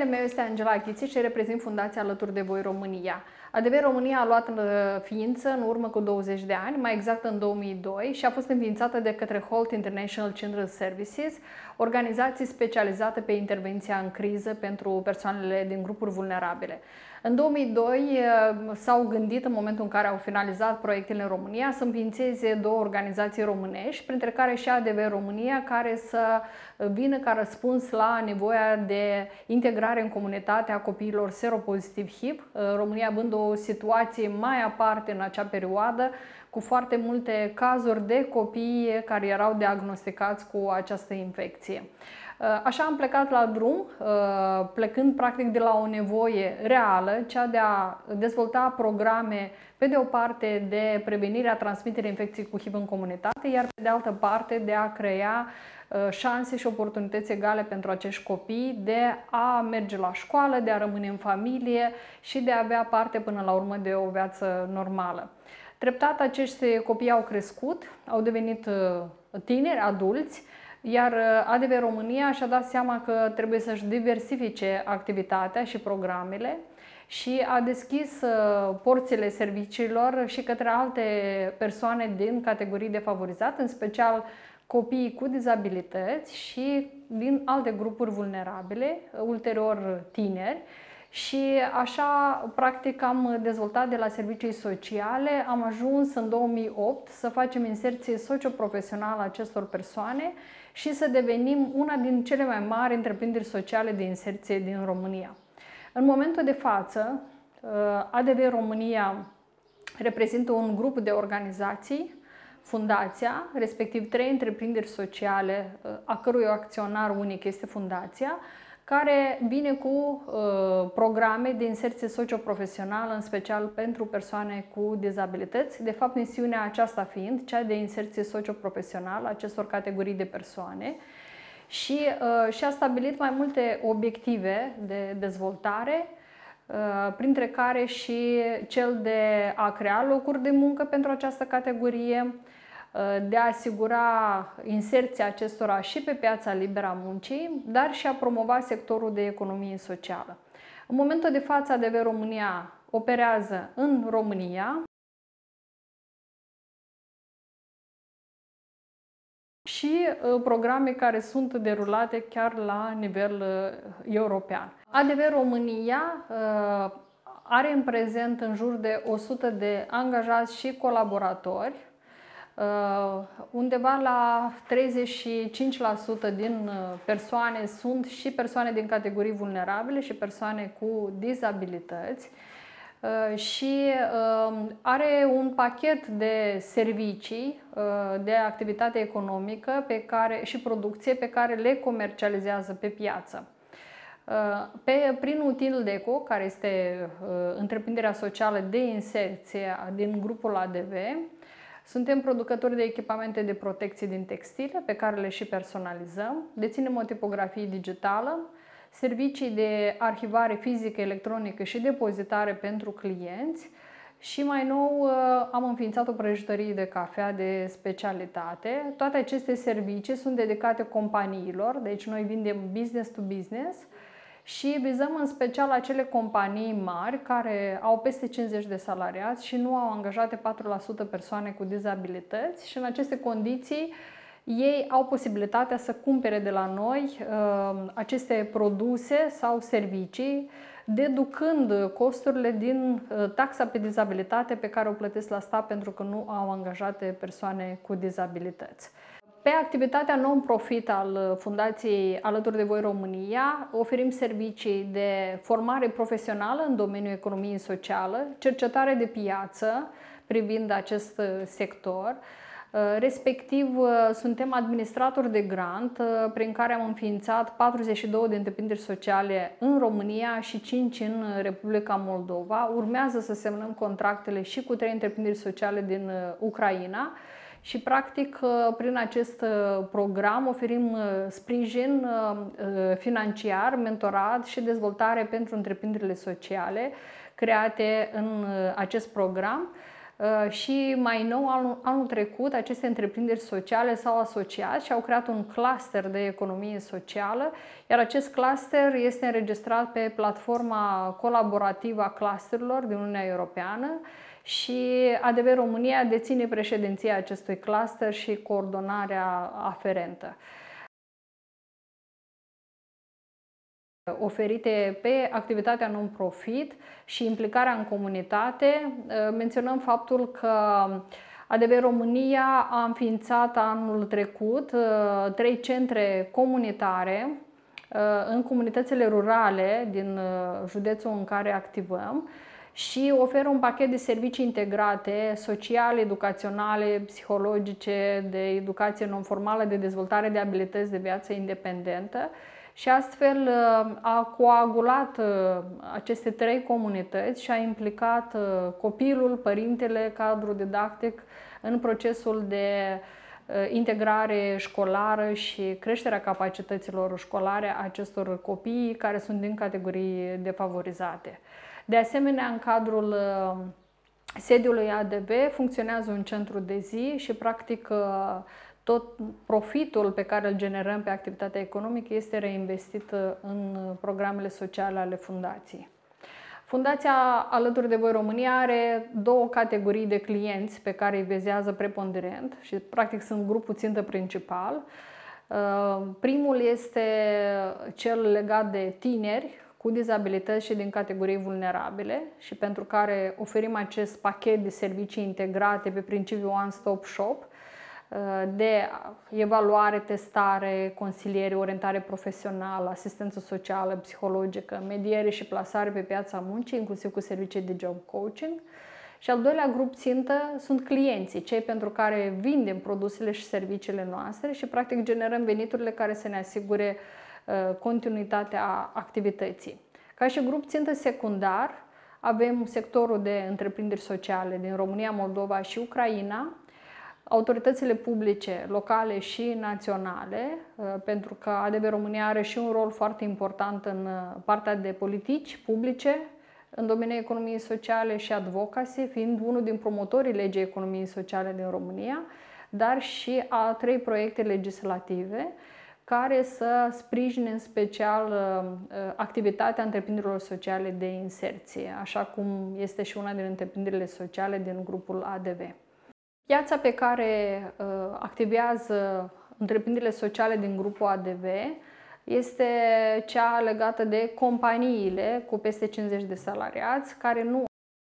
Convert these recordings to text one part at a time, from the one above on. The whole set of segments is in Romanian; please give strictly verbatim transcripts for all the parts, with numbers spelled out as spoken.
Numele meu este Angela Ghiți și reprezint Fundația Alături de Voi România. A D V România a luat ființă în urmă cu douăzeci de ani, mai exact în două mii doi, și a fost înființată de către Holt International Children's Services, organizație specializată pe intervenția în criză pentru persoanele din grupuri vulnerabile. În două mii doi s-au gândit, în momentul în care au finalizat proiectele în România, să înființeze două organizații românești, printre care și A D V România, care să vină ca răspuns la nevoia de integrare în comunitate a copiilor seropozitiv H I V, România având o situație mai aparte în acea perioadă, cu foarte multe cazuri de copii care erau diagnosticați cu această infecție. Așa am plecat la drum, plecând practic de la o nevoie reală, cea de a dezvolta programe, pe de o parte, de prevenirea transmiterii infecției cu H I V în comunitate, iar pe de altă parte de a crea șanse și oportunități egale pentru acești copii de a merge la școală, de a rămâne în familie și de a avea parte până la urmă de o viață normală. Treptat acești copii au crescut, au devenit tineri, adulți, iar A D V România și-a dat seama că trebuie să-și diversifice activitatea și programele și a deschis porțile serviciilor și către alte persoane din categorii defavorizate, în special copiii cu dizabilități și din alte grupuri vulnerabile, ulterior tineri. Și așa, practic, am dezvoltat de la servicii sociale, am ajuns în două mii opt să facem inserție socioprofesională a acestor persoane și să devenim una din cele mai mari întreprinderi sociale de inserție din România. În momentul de față, A D V România reprezintă un grup de organizații, fundația, respectiv trei întreprinderi sociale, a cărui acționar unic este fundația, care vine cu uh, programe de inserție socioprofesională, în special pentru persoane cu dizabilități. De fapt, misiunea aceasta fiind cea de inserție socioprofesională a acestor categorii de persoane și uh, și-a stabilit mai multe obiective de dezvoltare, uh, printre care și cel de a crea locuri de muncă pentru această categorie, de a asigura inserția acestora și pe piața liberă a muncii, dar și a promova sectorul de economie socială. În momentul de față, A D V România operează în România și programe care sunt derulate chiar la nivel european. A D V România are în prezent în jur de o sută de angajați și colaboratori. Undeva la treizeci și cinci la sută din persoane sunt și persoane din categorii vulnerabile și persoane cu dizabilități și are un pachet de servicii, de activitate economică pe care, și producție pe care le comercializează pe piață. Pe, prin Utildeco, care este întreprinderea socială de inserție din grupul A D V, suntem producători de echipamente de protecție din textile, pe care le și personalizăm, deținem o tipografie digitală, servicii de arhivare fizică, electronică și depozitare pentru clienți și mai nou am înființat o prăjitărie de cafea de specialitate. Toate aceste servicii sunt dedicate companiilor, deci noi vindem business to business și vizăm în special acele companii mari care au peste cincizeci de salariați și nu au angajate patru la sută persoane cu dizabilități și în aceste condiții ei au posibilitatea să cumpere de la noi uh, aceste produse sau servicii, deducând costurile din uh, taxa pe dizabilitate pe care o plătesc la stat pentru că nu au angajate persoane cu dizabilități. Pe activitatea non-profit al Fundației Alături de Voi România oferim servicii de formare profesională în domeniul economiei socială, cercetare de piață privind acest sector, respectiv suntem administratori de grant prin care am înființat patruzeci și două de întreprinderi sociale în România și cinci în Republica Moldova. Urmează să semnăm contractele și cu trei întreprinderi sociale din Ucraina. Și, practic, prin acest program oferim sprijin financiar, mentorat și dezvoltare pentru întreprinderile sociale create în acest program. Și mai nou, anul, anul trecut, aceste întreprinderi sociale s-au asociat și au creat un cluster de economie socială, iar acest cluster este înregistrat pe platforma colaborativă a clusterilor din Uniunea Europeană și A D V România deține președinția acestui cluster și coordonarea aferentă, oferite pe activitatea non-profit și implicarea în comunitate. Menționăm faptul că A D V România a înființat anul trecut trei centre comunitare în comunitățile rurale din județul în care activăm și oferă un pachet de servicii integrate, sociale, educaționale, psihologice, de educație non-formală, de dezvoltare de abilități de viață independentă. Și astfel a coagulat aceste trei comunități și a implicat copilul, părintele, cadrul didactic în procesul de integrare școlară și creșterea capacităților școlare a acestor copii care sunt din categorii defavorizate. De asemenea, în cadrul sediului A D V funcționează un centru de zi și practic tot profitul pe care îl generăm pe activitatea economică este reinvestit în programele sociale ale fundației. Fundația Alături de Voi România are două categorii de clienți pe care îi vizează preponderent și practic sunt grupul țintă principal. Primul este cel legat de tineri cu dizabilități și din categorii vulnerabile și pentru care oferim acest pachet de servicii integrate pe principiul One Stop Shop, de evaluare, testare, consiliere, orientare profesională, asistență socială, psihologică, mediere și plasare pe piața muncii, inclusiv cu servicii de job coaching. Și al doilea grup țintă sunt clienții, cei pentru care vindem produsele și serviciile noastre și practic generăm veniturile care să ne asigure uh, continuitatea activității. Ca și grup țintă secundar, avem sectorul de întreprinderi sociale din România, Moldova și Ucraina, autoritățile publice, locale și naționale, pentru că A D V România are și un rol foarte important în partea de politici publice, în domeniul economiei sociale și advocacy, fiind unul din promotorii legii economiei sociale din România, dar și a trei proiecte legislative care să sprijine în special activitatea întreprinderilor sociale de inserție, așa cum este și una din întreprinderile sociale din grupul A D V. Piața pe care uh, activează întreprinderile sociale din grupul A D V este cea legată de companiile cu peste cincizeci de salariați care nu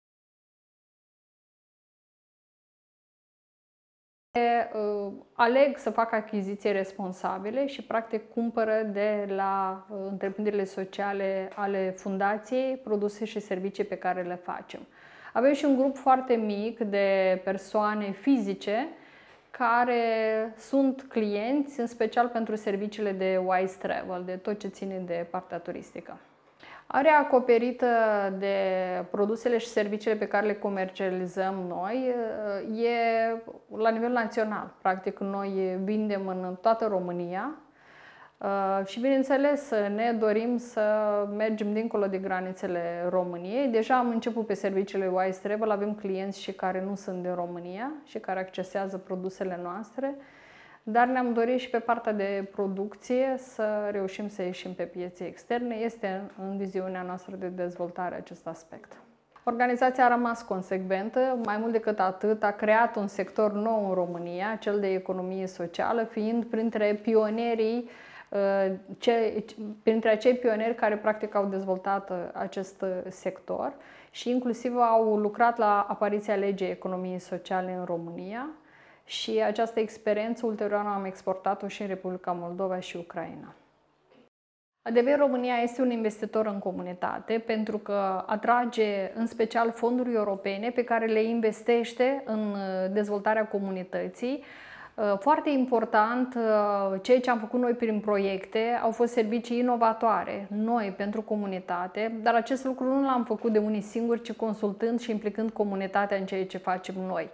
uh, aleg să facă achiziții responsabile și practic cumpără de la uh, întreprinderile sociale ale fundației produse și servicii pe care le facem. Avem și un grup foarte mic de persoane fizice care sunt clienți, în special pentru serviciile de Wise Travel, de tot ce ține de partea turistică. Area acoperită de produsele și serviciile pe care le comercializăm noi e la nivel național. Practic, noi vindem în toată România. Și bineînțeles, ne dorim să mergem dincolo de granițele României. Deja am început pe serviciile Wise Travel, avem clienți și care nu sunt din România și care accesează produsele noastre, dar ne-am dorit și pe partea de producție să reușim să ieșim pe piețe externe. Este în viziunea noastră de dezvoltare acest aspect. Organizația a rămas consecventă, mai mult decât atât, a creat un sector nou în România, cel de economie socială, fiind printre pionierii Ce, printre acei pionieri care practic au dezvoltat acest sector și inclusiv au lucrat la apariția legii economiei sociale în România și această experiență ulterior am exportat-o și în Republica Moldova și Ucraina. A D V România este un investitor în comunitate pentru că atrage în special fonduri europene pe care le investește în dezvoltarea comunității. Foarte important, ceea ce am făcut noi prin proiecte au fost servicii inovatoare, noi pentru comunitate, dar acest lucru nu l-am făcut de unii singuri, ci consultând și implicând comunitatea în ceea ce facem noi.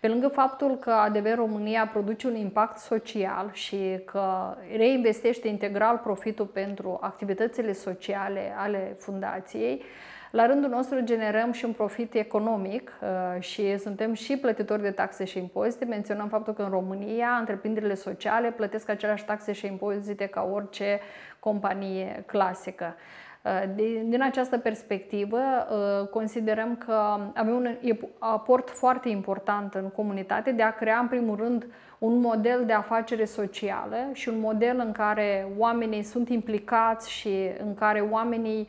Pe lângă faptul că A D V România produce un impact social și că reinvestește integral profitul pentru activitățile sociale ale fundației, la rândul nostru generăm și un profit economic și suntem și plătitori de taxe și impozite. Menționăm faptul că în România întreprinderile sociale plătesc aceleași taxe și impozite ca orice companie clasică. Din această perspectivă, considerăm că avem un aport foarte important în comunitate de a crea, în primul rând, un model de afacere socială și un model în care oamenii sunt implicați și în care oamenii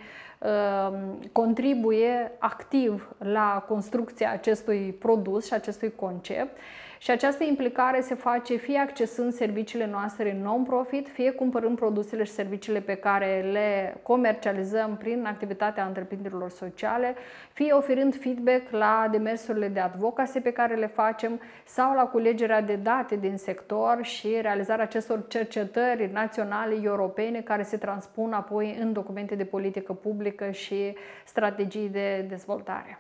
contribuie activ la construcția acestui produs și acestui concept. Și această implicare se face fie accesând serviciile noastre non-profit, fie cumpărând produsele și serviciile pe care le comercializăm prin activitatea întreprinderilor sociale, fie oferind feedback la demersurile de advocacy pe care le facem sau la culegerea de date din sector și realizarea acestor cercetări naționale, europene, care se transpun apoi în documente de politică publică și strategii de dezvoltare.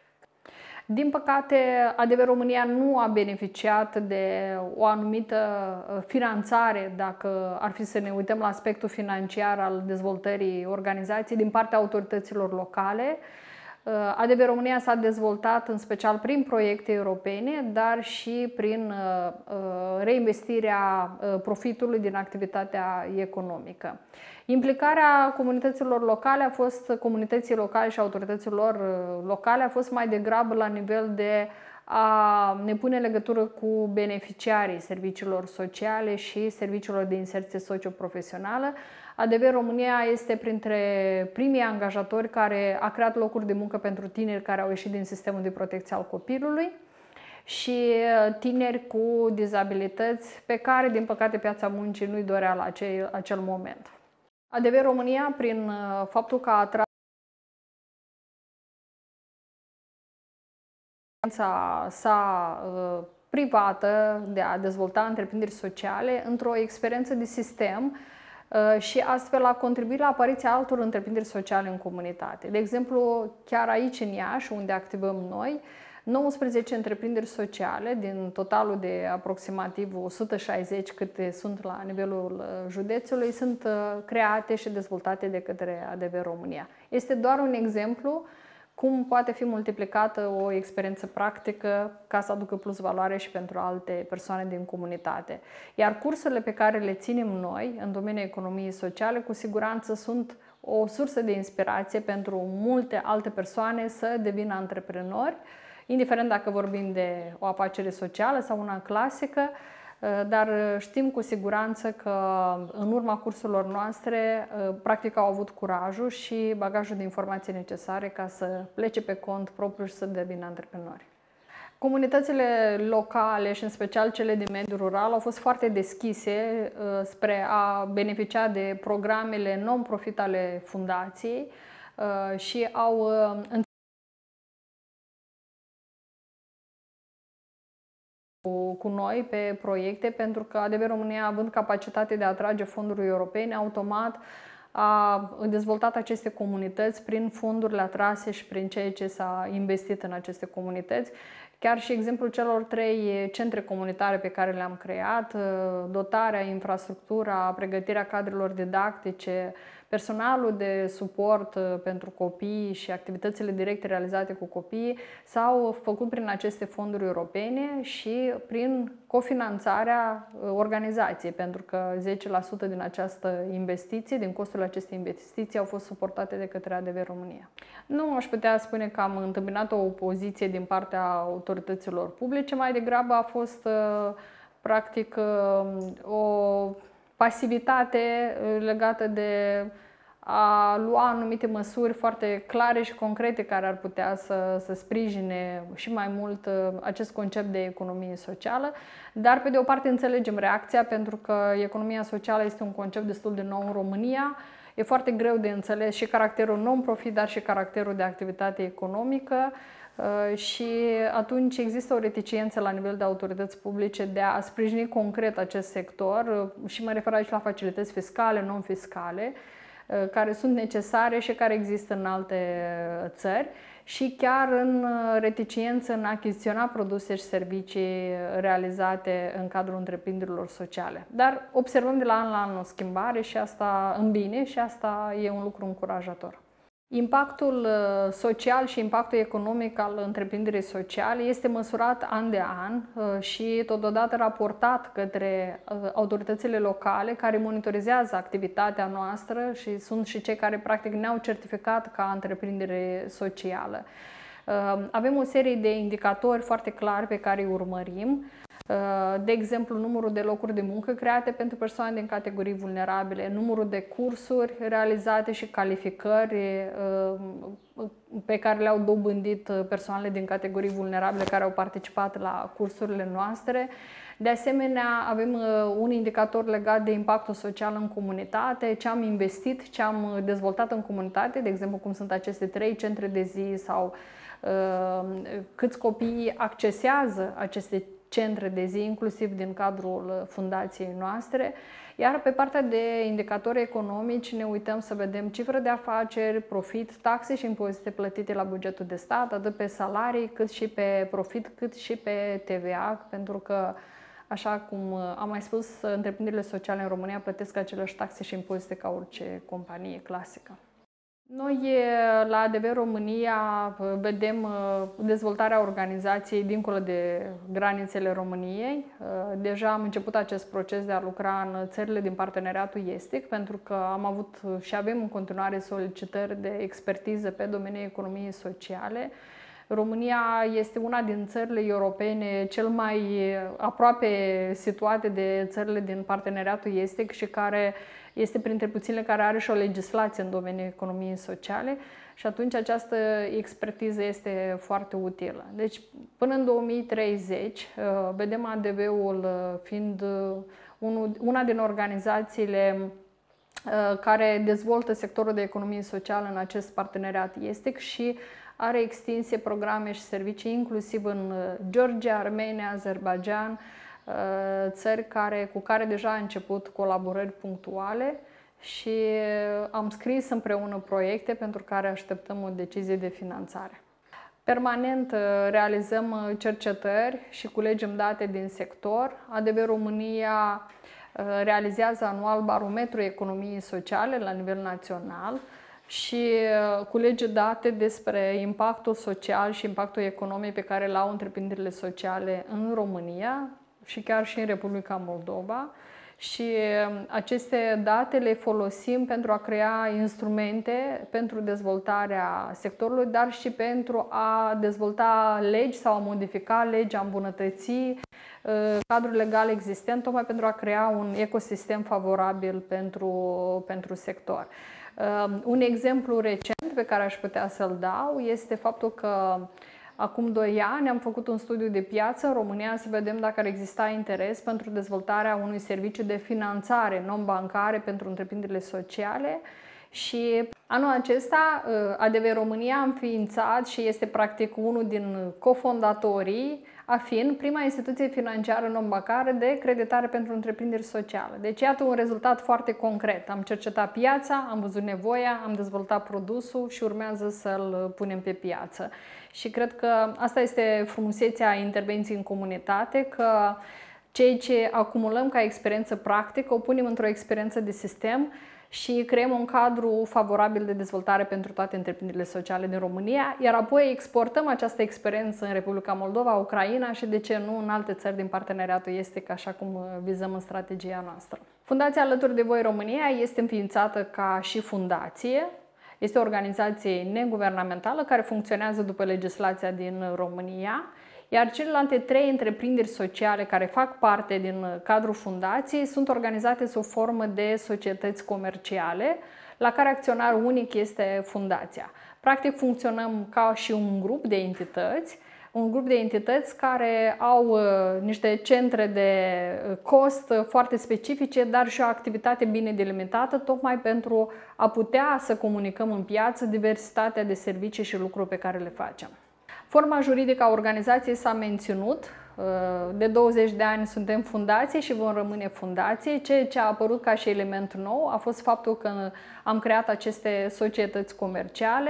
Din păcate, A D V România nu a beneficiat de o anumită finanțare, dacă ar fi să ne uităm la aspectul financiar al dezvoltării organizației, din partea autorităților locale. A D V România s-a dezvoltat în special prin proiecte europene, dar și prin reinvestirea profitului din activitatea economică. Implicarea comunităților locale a fost, comunității locale și autorităților locale a fost mai degrabă la nivel de a ne pune legătură cu beneficiarii serviciilor sociale și serviciilor de inserție socioprofesională. A D V România este printre primii angajatori care a creat locuri de muncă pentru tineri care au ieșit din sistemul de protecție al copilului și tineri cu dizabilități pe care, din păcate, piața muncii nu-i dorea la acel, acel moment. A D V România, prin faptul că a atras sa privată de a dezvolta întreprinderi sociale într-o experiență de sistem și astfel a contribuit la apariția altor întreprinderi sociale în comunitate. De exemplu, chiar aici în Iași, unde activăm noi, nouăsprezece întreprinderi sociale din totalul de aproximativ o sută șaizeci câte sunt la nivelul județului sunt create și dezvoltate de către A D V România. Este doar un exemplu cum poate fi multiplicată o experiență practică ca să aducă plus valoare și pentru alte persoane din comunitate. Iar cursurile pe care le ținem noi în domeniul economiei sociale cu siguranță sunt o sursă de inspirație pentru multe alte persoane să devină antreprenori, indiferent dacă vorbim de o afacere socială sau una clasică, dar știm cu siguranță că în urma cursurilor noastre practic au avut curajul și bagajul de informații necesare ca să plece pe cont propriu și să devină antreprenori. Comunitățile locale și în special cele din mediul rural au fost foarte deschise spre a beneficia de programele non-profit ale fundației și au cu noi pe proiecte, pentru că A D V România, având capacitate de a atrage fonduri europene, automat a dezvoltat aceste comunități prin fondurile atrase și prin ceea ce s-a investit în aceste comunități. Chiar și exemplul celor trei centre comunitare pe care le-am creat, dotarea, infrastructura, pregătirea cadrelor didactice, personalul de suport pentru copii și activitățile directe realizate cu copiii s-au făcut prin aceste fonduri europene și prin cofinanțarea organizației, pentru că zece la sută din această investiție, din costurile acestei investiții, au fost suportate de către A D V România. Nu aș putea spune că am întâmpinat o opoziție din partea autorităților publice, mai degrabă a fost practic o pasivitate legată de a lua anumite măsuri foarte clare și concrete care ar putea să, să sprijine și mai mult acest concept de economie socială. Dar, pe de o parte, înțelegem reacția, pentru că economia socială este un concept destul de nou în România. E foarte greu de înțeles și caracterul non-profit, dar și caracterul de activitate economică. Și atunci există o reticență la nivel de autorități publice de a sprijini concret acest sector și mă refer aici la facilități fiscale, non-fiscale, care sunt necesare și care există în alte țări. și chiar în reticență în a achiziționa produse și servicii realizate în cadrul întreprinderilor sociale. Dar observăm de la an la an o schimbare și asta în bine și asta e un lucru încurajator. Impactul social și impactul economic al întreprinderii sociale este măsurat an de an și totodată raportat către autoritățile locale care monitorizează activitatea noastră și sunt și cei care practic ne-au certificat ca întreprindere socială. Avem o serie de indicatori foarte clari pe care îi urmărim. De exemplu, numărul de locuri de muncă create pentru persoane din categorii vulnerabile, numărul de cursuri realizate și calificări pe care le-au dobândit persoanele din categorii vulnerabile care au participat la cursurile noastre. De asemenea, avem un indicator legat de impactul social în comunitate, ce am investit, ce am dezvoltat în comunitate, de exemplu cum sunt aceste trei centre de zi sau câți copii accesează aceste centre de zi, inclusiv din cadrul fundației noastre. Iar pe partea de indicatori economici ne uităm să vedem cifră de afaceri, profit, taxe și impozite plătite la bugetul de stat, atât pe salarii, cât și pe profit, cât și pe T V A, pentru că, așa cum am mai spus, întreprinderile sociale în România plătesc aceleași taxe și impozite ca orice companie clasică. Noi la A D V România vedem dezvoltarea organizației dincolo de granițele României. Deja am început acest proces de a lucra în țările din parteneriatul estic, pentru că am avut și avem în continuare solicitări de expertiză pe domeniul economiei sociale. România este una din țările europene cel mai aproape situate de țările din parteneriatul estic și care este printre puținele care are și o legislație în domeniul economiei sociale și atunci această expertiză este foarte utilă. Deci până în două mii treizeci vedem A D V-ul fiind una din organizațiile care dezvoltă sectorul de economie socială în acest parteneriat estic și are extinsie, programe și servicii inclusiv în Georgia, Armenia, Azerbaijan, țări care, cu care deja a început colaborări punctuale și am scris împreună proiecte pentru care așteptăm o decizie de finanțare. Permanent realizăm cercetări și culegem date din sector. A D V România realizează anual barometrul economiei sociale la nivel național și culege date despre impactul social și impactul economic pe care l-au întreprinderile sociale în România și chiar și în Republica Moldova. Și aceste date le folosim pentru a crea instrumente pentru dezvoltarea sectorului, dar și pentru a dezvolta legi sau a modifica legi, a îmbunătăți cadrul legal existent, tocmai pentru a crea un ecosistem favorabil pentru, pentru sector. Un exemplu recent pe care aș putea să-l dau este faptul că acum doi ani am făcut un studiu de piață în România să vedem dacă ar exista interes pentru dezvoltarea unui serviciu de finanțare non-bancare pentru întreprinderile sociale și anul acesta A D V România a înființat și este practic unul din cofondatorii AFIN, prima instituție financiară non-bancară de creditare pentru întreprinderi sociale. Deci iată un rezultat foarte concret. Am cercetat piața, am văzut nevoia, am dezvoltat produsul și urmează să-l punem pe piață. Și cred că asta este frumusețea intervenției în comunitate, că ceea ce acumulăm ca experiență practică o punem într-o experiență de sistem și creăm un cadru favorabil de dezvoltare pentru toate întreprinderile sociale din România, iar apoi exportăm această experiență în Republica Moldova, Ucraina și, de ce nu, în alte țări din parteneriatul estic, așa cum vizăm în strategia noastră. Fundația Alături de Voi România este înființată ca și fundație. Este o organizație neguvernamentală care funcționează după legislația din România, iar celelalte trei întreprinderi sociale care fac parte din cadrul fundației sunt organizate sub formă de societăți comerciale, la care acționar unic este fundația. Practic funcționăm ca și un grup de entități, un grup de entități care au niște centre de cost foarte specifice, dar și o activitate bine delimitată, tocmai pentru a putea să comunicăm în piață diversitatea de servicii și lucruri pe care le facem. Forma juridică a organizației s-a menținut. De douăzeci de ani suntem fundație și vom rămâne fundație. Ceea ce a apărut ca și element nou a fost faptul că am creat aceste societăți comerciale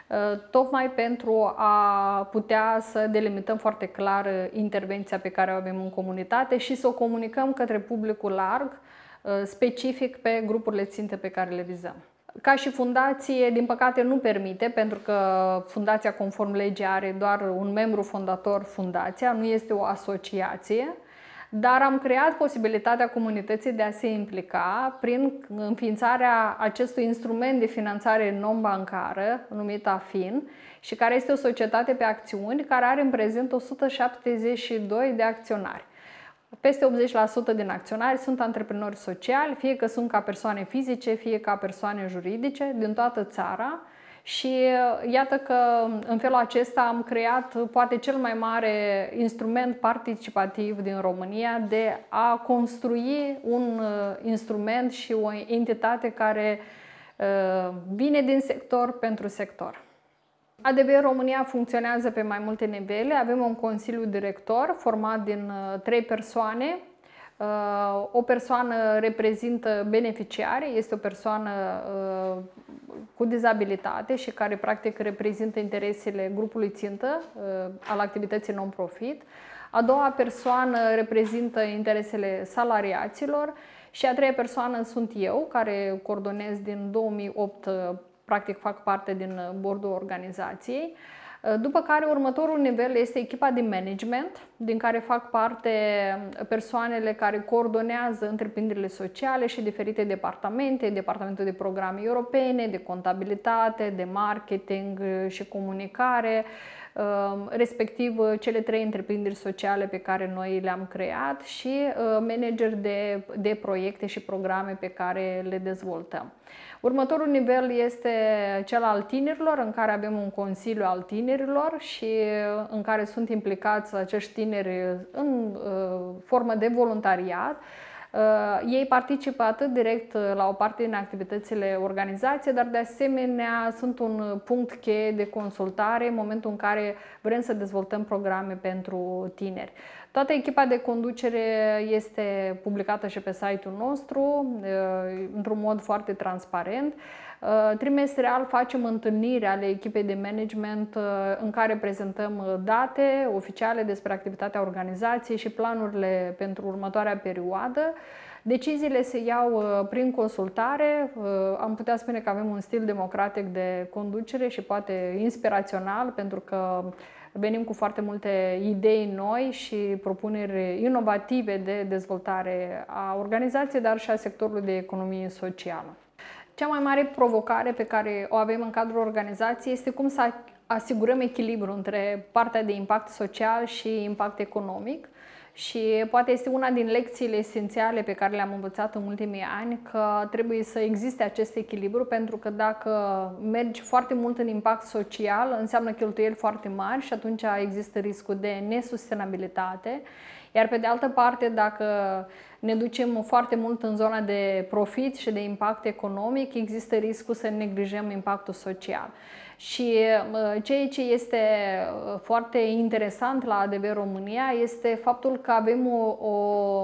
tocmai pentru a putea să delimităm foarte clar intervenția pe care o avem în comunitate și să o comunicăm către publicul larg, specific pe grupurile ținte pe care le vizăm. Ca și fundație, din păcate nu permite, pentru că fundația conform legii are doar un membru fondator fundația, nu este o asociație, dar am creat posibilitatea comunității de a se implica prin înființarea acestui instrument de finanțare non-bancară, numit AFIN, și care este o societate pe acțiuni care are în prezent o sută șaptezeci și doi de acționari. Peste optzeci la sută din acționari sunt antreprenori sociali, fie că sunt ca persoane fizice, fie ca persoane juridice, din toată țara. Și iată că în felul acesta am creat poate cel mai mare instrument participativ din România de a construi un instrument și o entitate care vine din sector pentru sector. A D V România funcționează pe mai multe nivele. Avem un consiliu director format din trei persoane. O persoană reprezintă beneficiari, este o persoană cu dizabilitate și care practic reprezintă interesele grupului țintă al activității non-profit. A doua persoană reprezintă interesele salariaților și a treia persoană sunt eu, care coordonez din două mii opt, practic fac parte din bordul organizației. După care următorul nivel este echipa de management, din care fac parte persoanele care coordonează întreprinderile sociale și diferite departamente, departamentul de programe europene, de contabilitate, de marketing și comunicare, respectiv cele trei întreprinderi sociale pe care noi le-am creat și manageri de, de proiecte și programe pe care le dezvoltăm. Următorul nivel este cel al tinerilor, în care avem un consiliu al tinerilor și în care sunt implicați acești tineri în formă de voluntariat. Ei participă atât direct la o parte din activitățile organizației, dar de asemenea sunt un punct cheie de consultare în momentul în care vrem să dezvoltăm programe pentru tineri. Toată echipa de conducere este publicată și pe site-ul nostru, într-un mod foarte transparent. Trimestrial facem întâlniri ale echipei de management în care prezentăm date oficiale despre activitatea organizației și planurile pentru următoarea perioadă. Deciziile se iau prin consultare, am putea spune că avem un stil democratic de conducere și poate inspirațional, pentru că venim cu foarte multe idei noi și propuneri inovative de dezvoltare a organizației, dar și a sectorului de economie socială. Cea mai mare provocare pe care o avem în cadrul organizației este cum să asigurăm echilibru între partea de impact social și impact economic. Și poate este una din lecțiile esențiale pe care le-am învățat în ultimii ani, că trebuie să existe acest echilibru, pentru că dacă mergi foarte mult în impact social, înseamnă cheltuieli foarte mari și atunci există riscul de nesustenabilitate. Iar pe de altă parte, dacă ne ducem foarte mult în zona de profit și de impact economic, există riscul să neglijăm impactul social. Și ceea ce este foarte interesant la A D V România este faptul că avem o, o,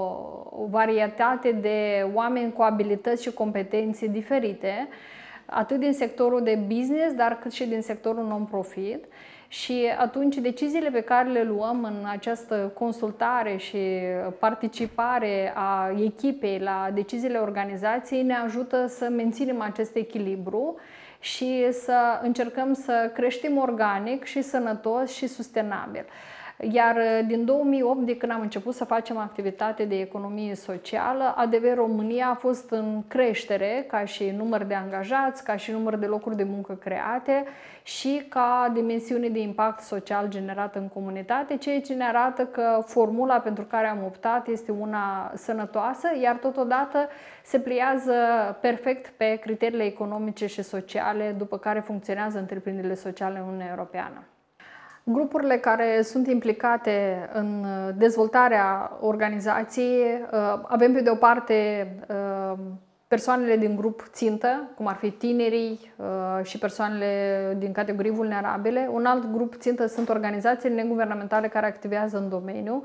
o varietate de oameni cu abilități și competențe diferite, atât din sectorul de business, dar cât și din sectorul non-profit. Și atunci deciziile pe care le luăm în această consultare și participare a echipei la deciziile organizației ne ajută să menținem acest echilibru și să încercăm să creștem organic și sănătos și sustenabil. Iar din două mii opt, de când am început să facem activitate de economie socială, A D V România a fost în creștere ca și număr de angajați, ca și număr de locuri de muncă create și ca dimensiune de impact social generat în comunitate, ceea ce ne arată că formula pentru care am optat este una sănătoasă, iar totodată se pliază perfect pe criteriile economice și sociale după care funcționează întreprinderile sociale în Uniunea Europeană. Grupurile care sunt implicate în dezvoltarea organizației, avem pe de o parte persoanele din grup țintă, cum ar fi tinerii și persoanele din categorii vulnerabile. Un alt grup țintă sunt organizațiile neguvernamentale care activează în domeniu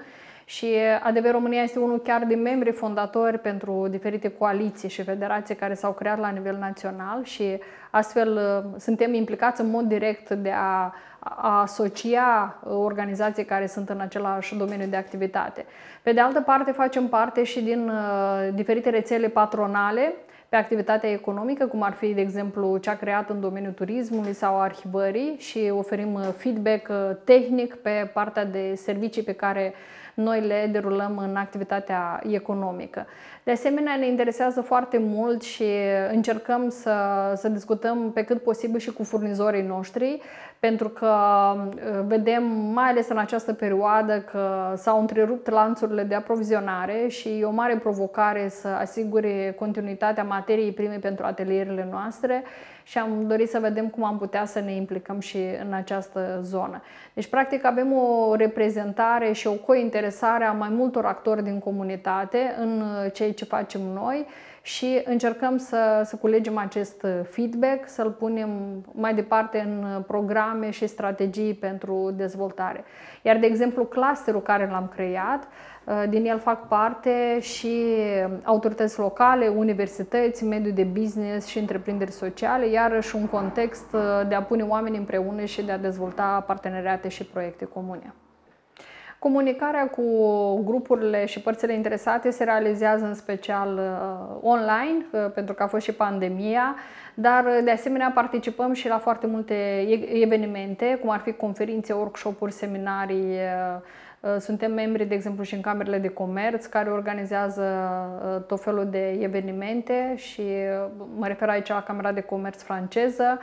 Și A D V România este unul chiar din membrii fondatori pentru diferite coaliții și federații care s-au creat la nivel național și astfel suntem implicați în mod direct de a, a asocia organizații care sunt în același domeniu de activitate. Pe de altă parte, facem parte și din uh, diferite rețele patronale pe activitatea economică, cum ar fi, de exemplu, cea creată în domeniul turismului sau arhivării și oferim feedback tehnic pe partea de servicii pe care noi le derulăm în activitatea economică. De asemenea, ne interesează foarte mult și încercăm să, să discutăm pe cât posibil și cu furnizorii noștri, pentru că vedem, mai ales în această perioadă, că s-au întrerupt lanțurile de aprovizionare și e o mare provocare să asigure continuitatea materiei prime pentru atelierele noastre și am dorit să vedem cum am putea să ne implicăm și în această zonă. Deci, practic, avem o reprezentare și o cointeresare a mai multor actori din comunitate în ceea ce facem noi și încercăm să, să culegem acest feedback, să-l punem mai departe în programe și strategii pentru dezvoltare. Iar, de exemplu, clusterul care l-am creat, din el fac parte și autorități locale, universități, mediul de business și întreprinderi sociale, iarăși un context de a pune oamenii împreună și de a dezvolta parteneriate și proiecte comune. Comunicarea cu grupurile și părțile interesate se realizează în special uh, online, uh, pentru că a fost și pandemia, dar uh, de asemenea participăm și la foarte multe evenimente, cum ar fi conferințe, workshop-uri, seminarii. Uh, uh, suntem membri, de exemplu, și în camerele de comerț, care organizează uh, tot felul de evenimente și uh, mă refer aici la Camera de Comerț franceză,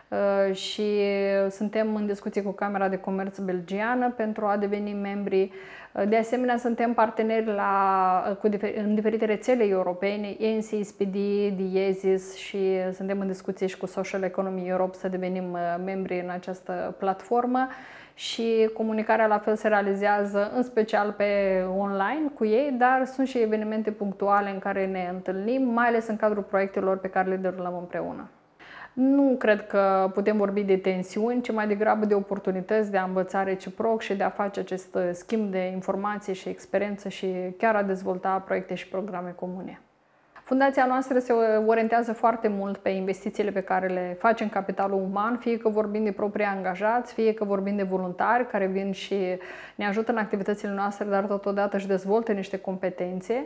și suntem în discuție cu Camera de Comerț belgiană pentru a deveni membri. De asemenea, suntem parteneri la, cu, în diferite rețele europene, E N C, S P D, Diesis și suntem în discuție și cu Social Economy Europe să devenim membri în această platformă. Și comunicarea la fel se realizează în special pe online cu ei, dar sunt și evenimente punctuale în care ne întâlnim, mai ales în cadrul proiectelor pe care le derulăm împreună. Nu cred că putem vorbi de tensiuni, ci mai degrabă de oportunități de a învăța reciproc și de a face acest schimb de informații și experiență și chiar a dezvolta proiecte și programe comune. Fundația noastră se orientează foarte mult pe investițiile pe care le face în capitalul uman, fie că vorbim de proprii angajați, fie că vorbim de voluntari care vin și ne ajută în activitățile noastre, dar totodată își dezvoltă niște competențe.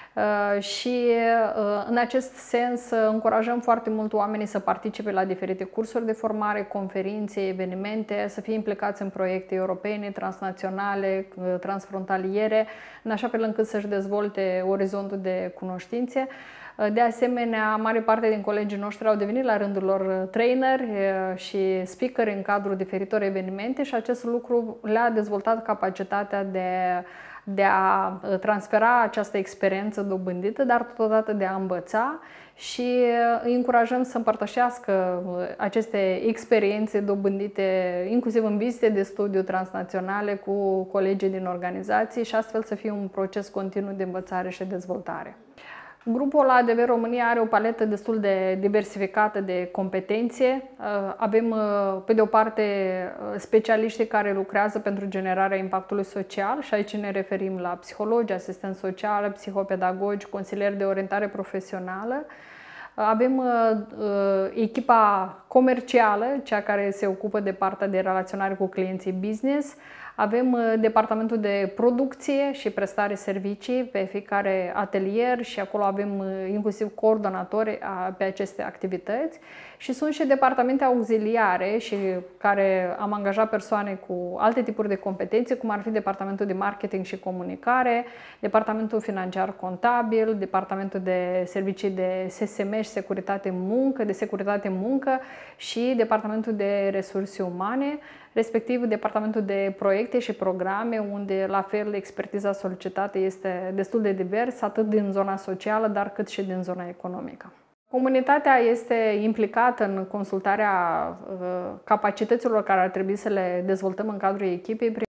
Și în acest sens încurajăm foarte mult oamenii să participe la diferite cursuri de formare, conferințe, evenimente, să fie implicați în proiecte europene, transnaționale, transfrontaliere, în așa fel încât să-și dezvolte orizontul de cunoștințe. De asemenea, mare parte din colegii noștri au devenit la rândul lor traineri și speakeri în cadrul diferitor evenimente și acest lucru le-a dezvoltat capacitatea de de a transfera această experiență dobândită, dar totodată de a învăța și îi încurajăm să împărtășească aceste experiențe dobândite inclusiv în vizite de studiu transnaționale cu colegii din organizații și astfel să fie un proces continuu de învățare și dezvoltare. Grupul A D V România are o paletă destul de diversificată de competențe. Avem, pe de o parte, specialiștii care lucrează pentru generarea impactului social și aici ne referim la psihologi, asistenți sociali, psihopedagogi, consilieri de orientare profesională. Avem echipa comercială, cea care se ocupă de partea de relaționare cu clienții business. Avem departamentul de producție și prestare servicii pe fiecare atelier și acolo avem inclusiv coordonatori pe aceste activități și sunt și departamente auxiliare și care am angajat persoane cu alte tipuri de competențe, cum ar fi departamentul de marketing și comunicare, departamentul financiar contabil, departamentul de servicii de S S M și securitate muncă, de securitate muncă și departamentul de resurse umane, respectiv departamentul de proiecte și programe, unde la fel expertiza solicitată este destul de divers, atât din zona socială, dar cât și din zona economică. Comunitatea este implicată în consultarea capacităților care ar trebui să le dezvoltăm în cadrul echipei